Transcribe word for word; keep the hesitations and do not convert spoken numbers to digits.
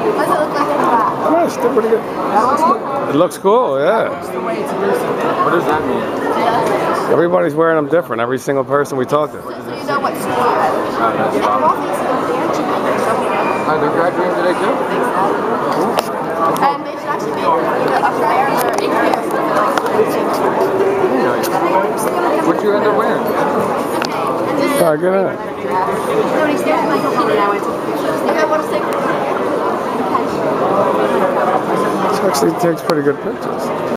What does it look like in black? No, it's still pretty good. It looks cool, yeah. What does that mean? Everybody's wearing them different. Every single person we talk to. So you know what school you're at. Oh, that's fine. Oh, they're graduating today too? And they should actually be either up there or in here. What'd you end up wearing? All right, get in. Nobody's there. My company and I went to the pictures. I want to say. She actually takes pretty good pictures.